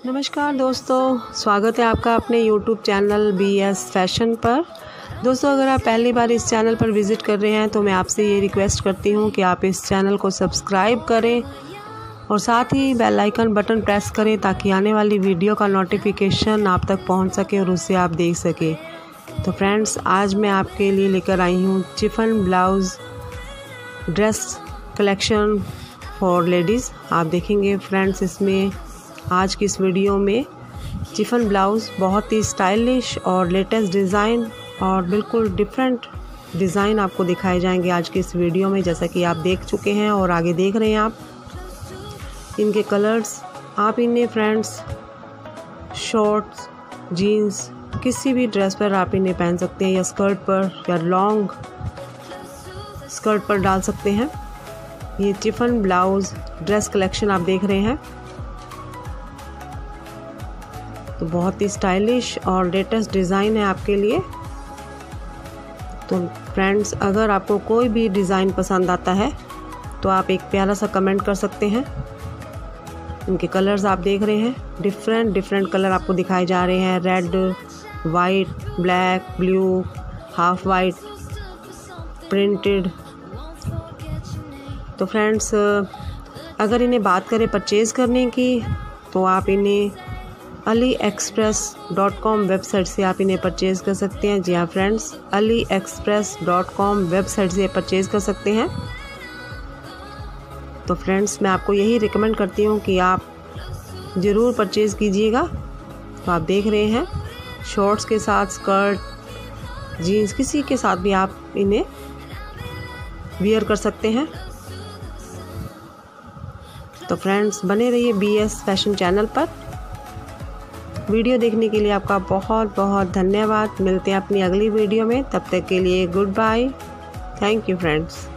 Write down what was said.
नमस्कार दोस्तों, स्वागत है आपका अपने YouTube चैनल BS फैशन पर। दोस्तों, अगर आप पहली बार इस चैनल पर विज़िट कर रहे हैं तो मैं आपसे ये रिक्वेस्ट करती हूँ कि आप इस चैनल को सब्सक्राइब करें और साथ ही बेल आइकन बटन प्रेस करें ताकि आने वाली वीडियो का नोटिफिकेशन आप तक पहुँच सके और उसे आप देख सकें। तो फ्रेंड्स, आज मैं आपके लिए लेकर आई हूँ chiffon blouse dress collection for ladies. आप देखेंगे फ्रेंड्स, इसमें आज की इस वीडियो में चिफन ब्लाउज़ बहुत ही स्टाइलिश और लेटेस्ट डिज़ाइन और बिल्कुल डिफरेंट डिज़ाइन आपको दिखाए जाएंगे आज की इस वीडियो में। जैसा कि आप देख चुके हैं और आगे देख रहे हैं आप इनके कलर्स। आप इन्हें फ्रेंड्स शॉर्ट्स, जीन्स, किसी भी ड्रेस पर आप इन्हें पहन सकते हैं या स्कर्ट पर या लॉन्ग स्कर्ट पर डाल सकते हैं। ये चिफन ब्लाउज़ ड्रेस कलेक्शन आप देख रहे हैं, तो बहुत ही स्टाइलिश और लेटेस्ट डिज़ाइन है आपके लिए। तो फ्रेंड्स, अगर आपको कोई भी डिज़ाइन पसंद आता है तो आप एक प्यारा सा कमेंट कर सकते हैं। इनके कलर्स आप देख रहे हैं, डिफरेंट कलर आपको दिखाए जा रहे हैं। Red, white, black, blue, half white, printed. तो फ्रेंड्स, अगर इन्हें बात करें परचेज़ करने की तो आप इन्हें AliExpress.com वेबसाइट से आप इन्हें परचेज़ कर सकते हैं। जी हाँ फ्रेंड्स, AliExpress.com वेबसाइट से परचेज़ कर सकते हैं। तो फ्रेंड्स, मैं आपको यही रिकमेंड करती हूँ कि आप ज़रूर परचेज़ कीजिएगा। तो आप देख रहे हैं, शॉर्ट्स के साथ स्कर्ट, जीन्स, किसी के साथ भी आप इन्हें वियर कर सकते हैं। तो फ्रेंड्स, बने रहिए BS फैशन चैनल पर। वीडियो देखने के लिए आपका बहुत बहुत धन्यवाद। मिलते हैं अपनी अगली वीडियो में, तब तक के लिए goodbye. Thank you friends.